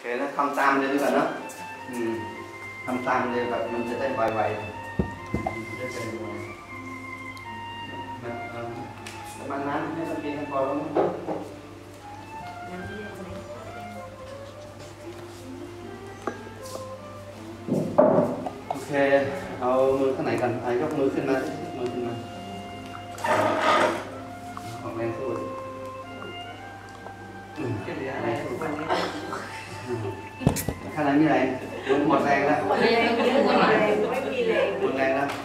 นะทำตามเลยดีกว่าเนาะทำตามเลยแบบมันจะได้ไวๆได้เป็นไวประมาณนั้นให้มันกินกันพอแล้วโอเคเอามือข้างไหนกันยกมือขึ้นมามือขึ้นมาออกแรงสู้จะเหลืออะไรวันนี้ขนาดนี้ไรหมดแรงแล้วหมดแรงไม่มีแรงหมดแรงแล้ว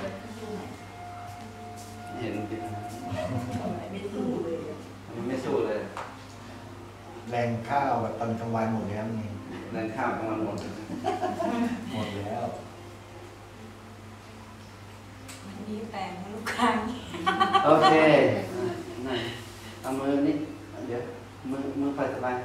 เห็นติดไม่สู้เลยแรงข้าวตอนกลางวันหมดแล้วนี่แรงข้าวกลางวันหมดแล้วมีแต่ลูกค้าโอเคเอามือนี่เดี๋ยวมือไปสบาย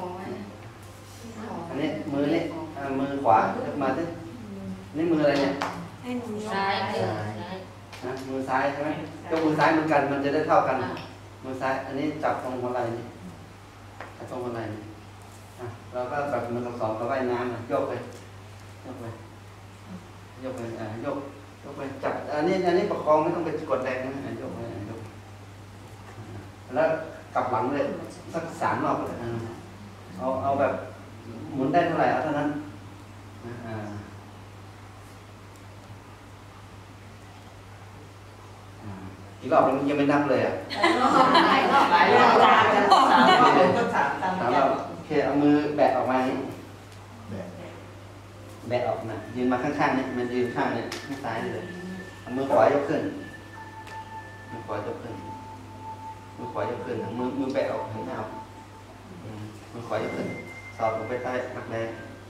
อันนี้มือนี่มือขวายกมาสินี่มืออะไรเนี่ยซ้ายนะมือซ้ายใช่ไหมยกมือซ้ายเหมือนกันมันจะได้เท่ากันมือซ้ายอันนี้จับตรงหัวไหล่นี่จับตรงหัวไหล่นี่เราก็แบบมือสองกับว่ายน้ำยกไปยกไปยกไปยกไปจับอันนี้ประคองไม่ต้องไปกดแรงนะยกไปยกแล้วกลับหลังเลยสัก3 รอบเลยเอาแบบหมุนได้เท่าไหร่เอาเท่านั้นอีกรอบมันยังไม่นับเลยหลายรอบ 3 รอบโอเคเอามือแบะออกมาแบะออกนะยืนมาข้างๆเนี่ยมันยืนข้างเนี่ยข้างซ้ายเลยเอามือขวายกขึ้นมือขวายกขึ้นมือขวายกขึ้นมือแบะออกให้เอามือขวายกขึ้นสอดลงไปใต้รักแร้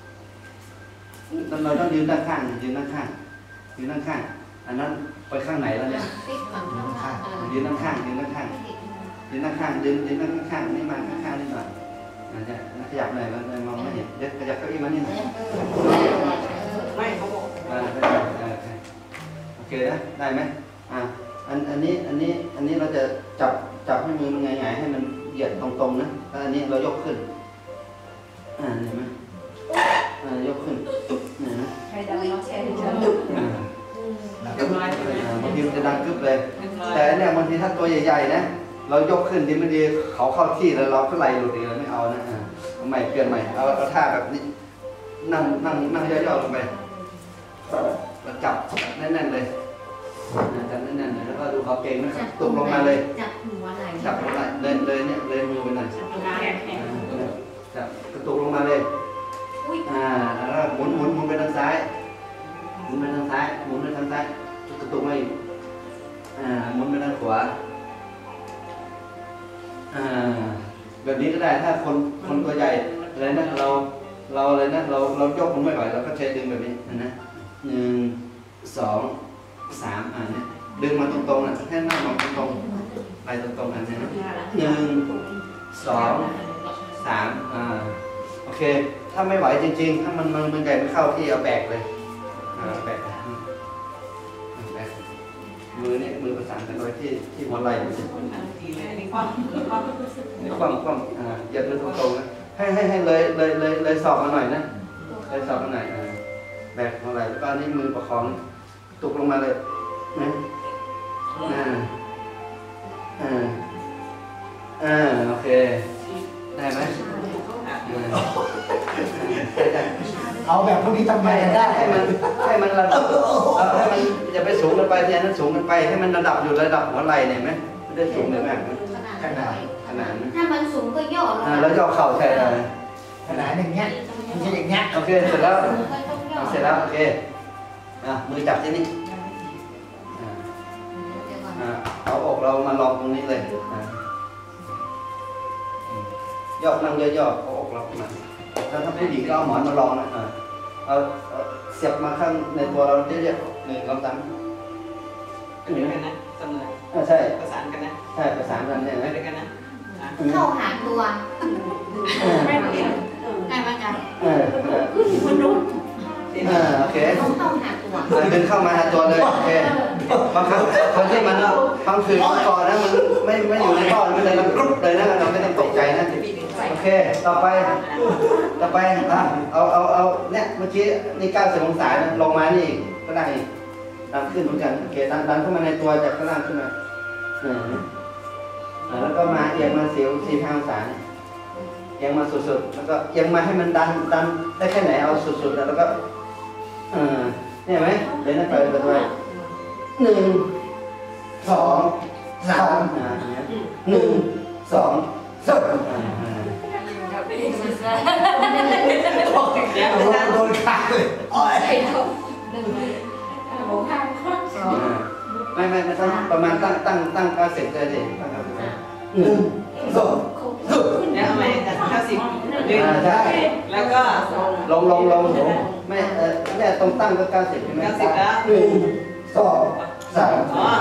เราต้องยืนด้านข้างยืนด้านข้างยืนด้านข้างอันนั้นไปข้างไหนแล้วเนี่ยยืนด้านข้างยืนด้านข้างยืนด้านข้างยืนด้านข้างนี่มาข้างนี่หน่อยขยับหน่อยมันมองไม่เห็นขยับเก้าอี้มานี่หน่อยไม่เขาบอกโอเคนะได้ไหมอันนี้เราจะจับให้มือมันหงายให้มันเหยียดตรงๆนะแล้วอันนี้เรายกขึ้นเห็นไหมยกขึ้นนะใครดังเราแชร์ถึงบางทีมันจะดังกึบเลยแต่เนี่ยบางทีถ้าตัวใหญ่ๆนะเรายกขึ้นดีไม่ดีเขาเข้าที่แล้วเราก็ไหลหลุดอีกเราไม่เอานะเอาใหม่เปลี่ยนใหม่เอาท่าแบบนี้นั่งย่อๆลงไปแล้วจับแน่นๆเลยจับแน่นๆแล้วก็ดูเขาเก่งนะตุกลงมาเลยจับหัวไหล่จับหัวไหล่เลยเนี่ยเลยมือไปหน่อยจับกระตุกลงมาเลยแล้วหมุนไปทางซ้ายหมุนไปทางซ้ายหมุนไปทางซ้ายกระตุกมาอีกหมุนไปทางขวาแบบนี้ก็ได้ถ้าคนตัวใหญ่อะไรนะเราอะไรนะเรายกมันไม่ไหวเราก็ใช้ดึงแบบนี้นะ1 2 3เนี่ยดึงมาตรงๆนะให้หน้ามองตรงๆไปตรงๆอันนี้1 2 3โอเคถ้าไม่ไหวจริงๆถ้ามันใหญ่ไม่เข้าที่เอาแบกเลยแบกมือเนี่ยมือประสานกันไว้ที่หัวไหล่นี่คว่ำยัดมือตรงๆนะให้เลยสอบมาหน่อยนะเลยสอบมาหน่อยแบกหัวไหล่แล้วก็นี่มือประคองตุกลงมาเลยนะโอเคได้ไหมเอาแบบพวกนี้ทำไงได้ให้มันระดับให้มันจะไปสูงกันไปที่นั้นสูงกันไปให้มันระดับอยู่ระดับหัวไหล่เนี่ยไหมไม่ได้สูงเลยแม่ขนาดถ้ามันสูงก็ย่อลงแล้วย่อเข่าใช่ไหมขนาดอย่างเงี้ยไม่ใช่อย่างเงี้ยโอเคเสร็จแล้วโอเคมือจับที่นี่เอาอกเรามาลองตรงนี้เลยย่อนั่งย่อเอาอกเราขึ้นมาถ้าผู้หญิงก็เอาหมอนมาลองนะเอาเสียบมาข้างในตัวเราเยอะๆ1 2 3 เหมือนกันนะเสมอใช่ประสานกันนะใช่ประสานกันเนี่ยไปด้วยกันนะเข้าหาตัวได้ไหมจ๊ะคนรู้โอเคเข้าหาตัวดึงเข้ามาหาตัวเลยโอเคบางครั้งที่มันฟังถือก่อนนะมันไม่อยู่ในท่อมันเลยมันกรุ๊ปเลยนะเราไม่ต้องตกใจนะโอเคต่อไปต่อไปเอาเนี่ยเมื่อกี้นี่90 องศานะลงมานี่อีกก็ได้อีกดันขึ้นเหมือนกันโอเคดันเข้ามาในตัวจากข้างล่างขึ้นมาแล้วก็มาเอียงมา45 องศาเนี่ยเอียงมาสุดๆแล้วก็เอียงมาให้มันดันได้แค่ไหนเอาสุดๆแล้วก็เนี่ยไหมเดี๋ยวนั่นไป1 2 3 1 2 โดนขาเลยโอ้ยไม่ต้องประมาณตั้ง90เลยดิ1 2 แล้วทำไมจะ90ดึงใช่แล้วก็ลงไม่เนี่ยตรงตั้งก็90ใช่ไหม 90แล้ว 1 2 3 อ๋อ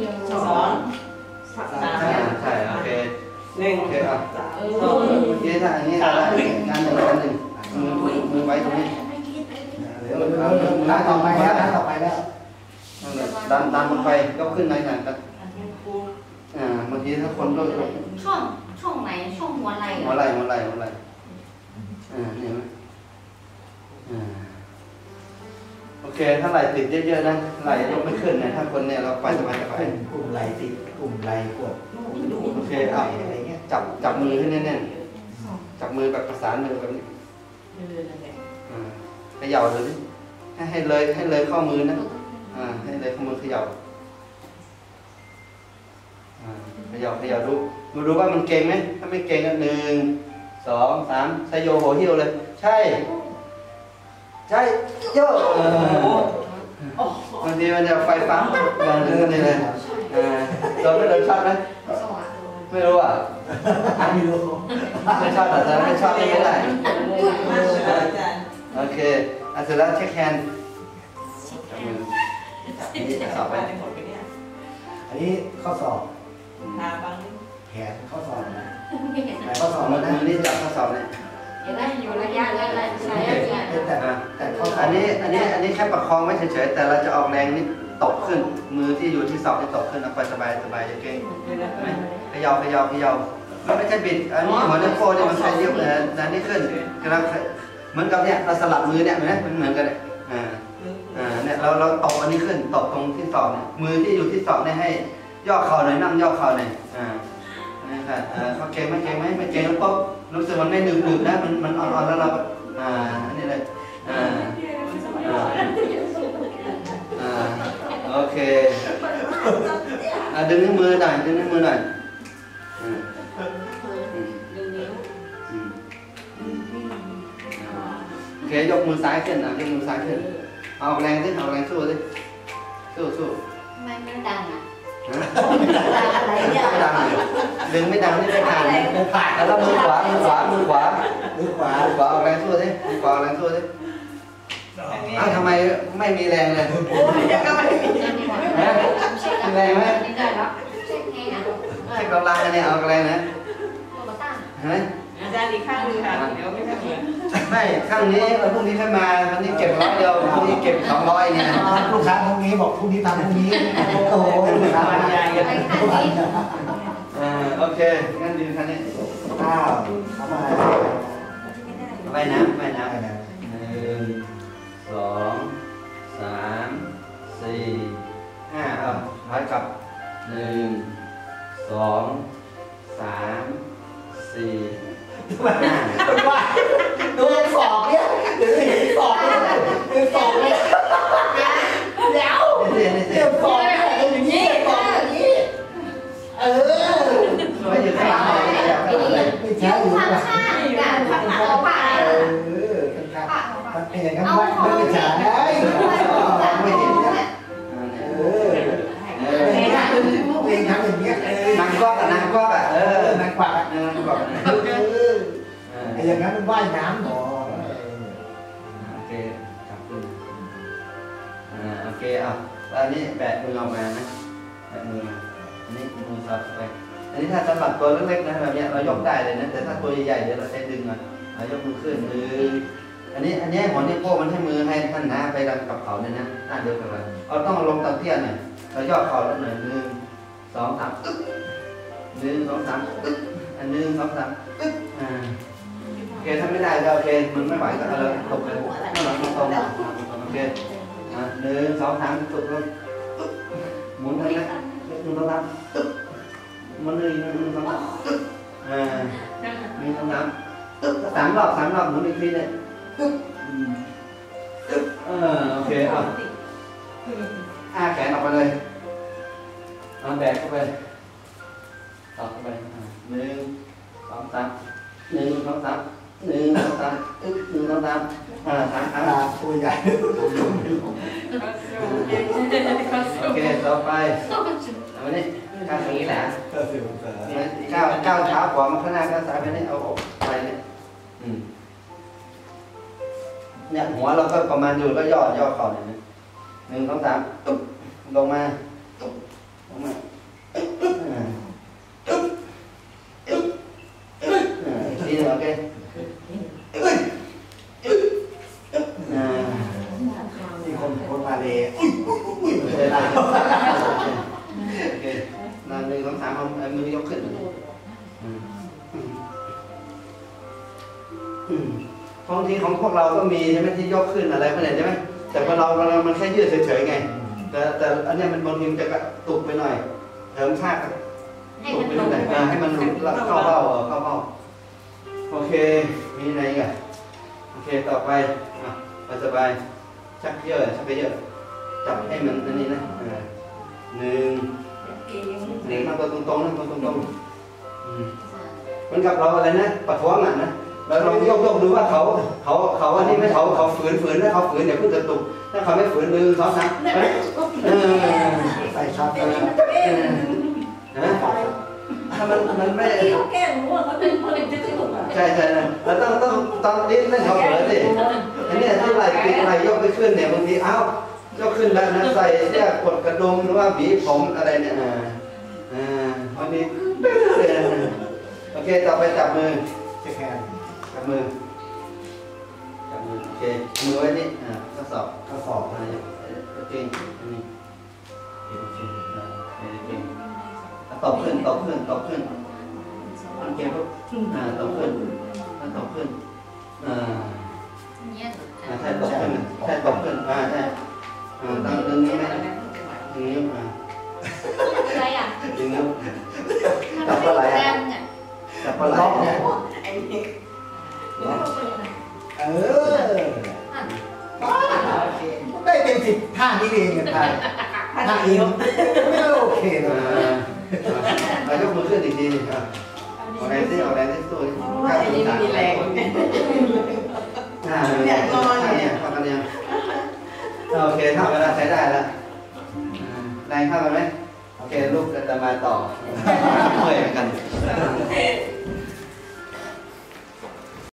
2 ใช่โอเค 1 โอเคอ่ะ 2 เมื่อกี้ถ้าอันนี้งานหนึ่งมือไว้ตรงนี้ท่าต่อไปแล้วดันลงไปยกขึ้นหน่อยกันบางทีถ้าคนก็ช่องไหนช่องหัวไหล่หัวไหล่นี่ไหมโอเคถ้าไหล่ติดเยอะๆนะไหล่ยกไม่ขึ้นนะถ้าคนเนี่ยเราไปสบายกลุ่มไหลติดกลุ่มไหลกดโอเคเอาอะไรเงี้ยจับมือให้แน่นๆจับมือแบบประสานมือแบบนี้เขย่าเลยให้เลยข้อมือนะให้เลยข้อมือเขย่าเขย่าดูว่ามันเก่งไหมถ้าไม่เก่งก็1 2 3ใส่โยโหหิ้วเลยใช่โยบางทีมันจะไฟฟ้านี่เลยโดนไม่โดนช็อตไหมไม่รู้อ่ะไม่รู้ไม่ชอบแต่ไม่ชอบไม่ได้อาจารย์โอเคเสร็จแล้วเช็คแฮนด์นี่สอบไปอันนี้ข้อสอบทาบังแขนข้อสอบนะข้อสอบมือนี่จับข้อสอบเนี่ยอย่าได้อยู่ระยะแล้วใช้แต่ข้อสอบอันนี้แค่ประคองไว้เฉยๆแต่เราจะออกแรงนิดตกขึ้นมือที่อยู่ที่ศอกที่ตกขึ้นเอาไปสบายอย่าเก่งเขย่ามันไม่ใช่บิดอันนี้หัวนิ้วโป้งเนี่ยมันใช้เยอะนะนี่ขึ้นเราเหมือนกับเนี่ยเราสลับมือเนี่ยมันเหมือนกันเลยเนี่ยเราตบอันนี้ขึ้นตบตรงที่ศอกเนี่ยมือที่อยู่ที่ศอกเนี่ยให้ย่อเข่าหน่อยนั่งย่อเข่าหน่อยนี่ค่ะเขาเก่งไม่เก่งแล้วปุ๊บรู้สึกมันไม่หนึบนะมันอ่อนๆแล้วเราอันนี้เลยโอเคดึงนิ้วมือหน่อยโอเคยกมือซ้ายขึ้นยกมือซ้ายขึ้นเอาแรงสู้ดิสู้ไม่ดังอ่ะอะไรเนี่ยดึงไม่ดังนี่ไม่ผ่านแล้วมือขวาเอาแรงสู้ดิทำไมไม่มีแรงเลยแรงไหมให้กำลังเนี่ยเอาแรงนะเห็นไหมอาจารย์อีกข้างนึงค่ะเดี๋ยวไม่เหมือนไม่ข้างนี้พรุ่งนี้ค่อยมาวันนี้เก็บ100 เดียวพรุ่งนี้เก็บ200เนี่ยลูกค้าพรุ่งนี้บอกพรุ่งนี้ทำพรุ่งนี้โอ้โหลูกค้าบรรยายกันโอเคงั้นดีคันนี้อ้าวเข้ามาว่ายน้ำ1 2 3 4 5เอาถอยกลับ1 2 3 4 ว่าดูสอบเนี่ยเดี๋ยวเห็นสอบเลยดูสอบเลยแล้วนี่สอบเนี่ยอย่างนี้สอบอย่างนี้ไม่อยู่ข้างหลังเลยไม่ใช่อยู่ข้างหลังเอาผ้ามันเป็นอย่างนั้นไม่ใช่ไม่เห็นเนี่ยเองทำอย่างเงี้ยนางกวักอ่ะนางกวักไอ้อย่างนั้นมันว่ายน้ำหรอโอเคจับขึ้นโอเคอ่ะแล้วอันนี้แบะมือออกมานะแบะมืออันนี้มือสอดไปอันนี้ถ้าสำหรับตัวเล็กๆนะแบบนี้เรายกได้เลยนะแต่ถ้าตัวใหญ่ๆเดี๋ยวเราใช้ดึงอ่ะยกมือขึ้นอันนี้หัวนิ้วโป้งมันให้มือให้ท่านนะไปดันกับเขาเนี่ยนะเดียวกันเลยเราต้องลงตะเทียนเนี่ยเราย่อเข่าแล้วหน่อย1 2 3 1 2 3 1 2 3 เคถ้าไม่ได้ก็โอเคมันไม่ไหวก็เอาเลยตกเลยข้างหลังตรงโอเค1 2 3ตกลงหมุนทั้งนั้น1 2 3มัน1 2 31 2 3 3 รอบหมุนอีกทีเนี่ยโอเคเอาแขนออกไปเลยเอาแบกเข้าไปต่อเข้าไป1 2 3 1 2 3 1 2 3 1 2 3 3 ตัวใหญ่โอเคต่อไปเอาไปนี่ก้าวตรงนี้แหละก็สิบองศาก้าวเท้าขวามาข้างหน้าก้าวซ้ายไปนี่เอาออกไปเนี่ยเนี่ยหัวเราก็ประมาณอยู่ก็ย่อเข่าเนี่ย1 2 3ลงมาทีนึงโอเคที่คนมาเลยได้โอเคนั่น1 2 3เอามือยกขึ้นบางทีของพวกเราก็มีใช่ไหมที่ยกขึ้นอะไรพวกนี้ใช่ไหมแต่พอเรามันแค่ยืดเฉยๆไงแต่อันนี้มันบางทีมันจะกระตุกไปหน่อยเถิมข้างตุกไปหน่อยให้มันเข้าเบ้าโอเคมีอะไรอีกอ่ะโอเคต่อไปสบายชักเยอะจับให้มันอันนี้นะ1นั่งตัวตรงๆนั่งตัวตรงๆมันกับเราอะไรนะปัดท้วงอ่ะนะเราลองยกดูว่าเขาอันนี้ไม่เขาฝืนถ้าเขาฝืนเดี๋ยวเพิ่งจะตุกถ้าเขาไม่ฝืน1 2 3 ใส่ชาร์จเลยถ้ามันไม่เขาแก้รู้ว่าเขาเป็นคนเล่นจะถูกอ่ะใช่เราต้องตอนนี้เล่นเขาเผลอสิอันนี้ที่ไหล่ยกไปขึ้นเนี่ยบางทียกขึ้นแล้วนะใส่เสื้อกดกระดุมหรือว่าหวีผมอะไรเนี่ยวันนี้โอเคต่อไปจับมือเช็คแฮนด์จับมือโอเคมือไว้นี่ข้อศอกข้อศอกโอเคอันนี้โอเคตบขึ้นโอเคปุ๊บตบขึ้นใช่ตบขึ้นใช่ต้องดึงนี้ไหมดึงนิ้วอะไรอ่ะดึงนิ้วจับอะไรอ่ะจับปลาไหลเนี่ยได้เป็น10 ท่านี้เองกันท่าเองไม่โอเคเลยเรายกมือขึ้นอีกทีนึงครับเอาแรงที่สู้นี่อันนี้ไม่มีแรงเนี่ยนอนเนี่ยเท่ากันยังโอเคเท่ากันแล้วใช้ได้แล้วแรงเท่ากันไหมโอเคลูกจะมาต่อเมื่อยเหมือนกัน